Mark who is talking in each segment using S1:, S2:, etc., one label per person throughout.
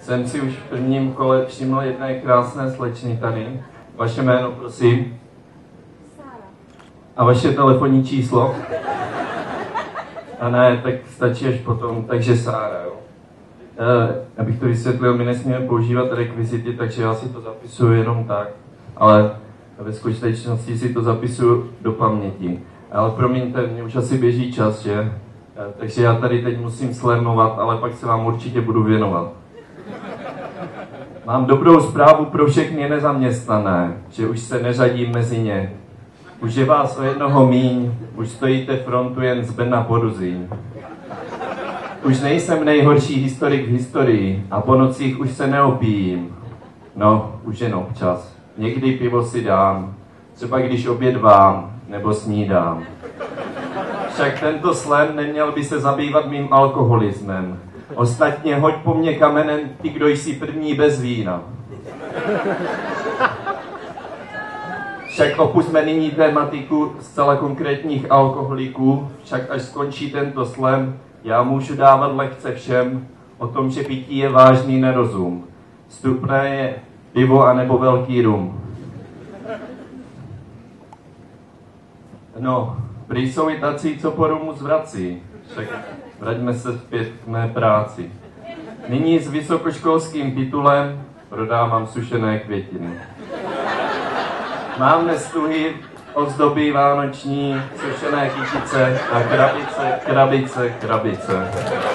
S1: jsem si už v prvním kole všiml jedné krásné slečny tady. Vaše jméno, prosím.
S2: Sára.
S1: A vaše telefonní číslo? A ne, tak stačí až potom, takže Sára, jo. Abych to vysvětlil, my nesmíme používat rekvizity, takže já si to zapisuju jenom tak. Ale ve skutečnosti si to zapisuju do paměti. Ale promiňte, mě už asi běží čas, že? Takže já tady teď musím slémovat, ale pak se vám určitě budu věnovat. Mám dobrou zprávu pro všechny nezaměstnané, že už se neřadím mezi ně. Už je vás o jednoho míň, už stojíte frontu jen z Brna po Ruzín. Už nejsem nejhorší historik v historii a po nocích už se neopijím. No, už jen občas. Někdy pivo si dám, třeba když obědvám nebo snídám. Však tento slam neměl by se zabývat mým alkoholismem. Ostatně hoď po mně kamenem ty, kdo jsi první bez vína. Však opusťme nyní tématiku zcela konkrétních alkoholiků, však až skončí tento slam, já můžu dávat lekce všem o tom, že pití je vážný nerozum. Vstupné je pivo anebo velký rum. No, prý jsou i tací, co po rumu zvrací. Však vraťme se zpět k mé práci. Nyní s vysokoškolským titulem prodávám sušené květiny. Mám nestuhy, ozdoby vánoční, sušené kytice a krabice.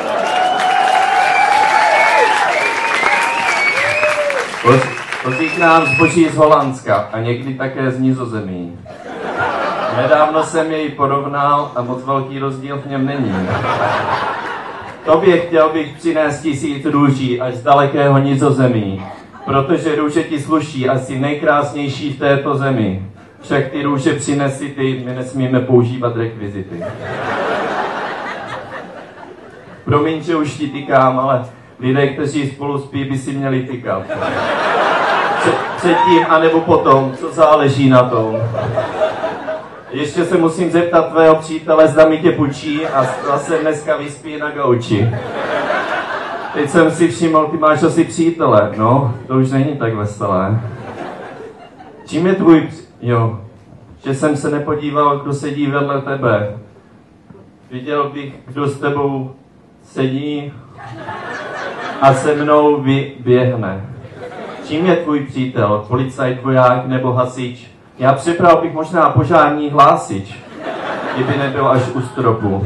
S1: Vozí k nám zboží z Holandska a někdy také z Nizozemí. Nedávno jsem jej porovnal a moc velký rozdíl v něm není. Tobě chtěl bych přinést 1000 růží až z dalekého Nizozemí, protože růže ti sluší asi nejkrásnější v této zemi. Však ty růže přinesi ty, my nesmíme používat rekvizity. Promiň, že už ti tykám, ale lidé, kteří spolu spí, by si měli tykat. Předtím, anebo potom, co záleží na tom. Ještě se musím zeptat tvého přítele, zda mi tě půjčí a zase dneska vyspí na gauči. Teď jsem si všiml, ty máš asi přítele, no, to už není tak veselé. Čím je tvůj jo, že jsem se nepodíval, kdo sedí vedle tebe. Viděl bych, kdo s tebou sedí a se mnou běhne. Čím je tvůj přítel, policajt, voják nebo hasič? Já připravil bych možná požární hlásič, kdyby nebyl až u stropu.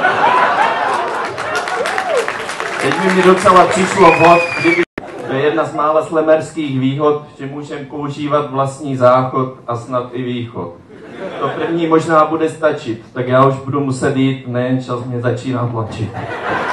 S1: Teď by mi docela přišlo vhod, kdyby to je jedna z mála slemerských výhod, že můžeme používat vlastní záchod a snad i východ. To první možná bude stačit, tak já už budu muset jít, nejen čas mě začíná tlačit.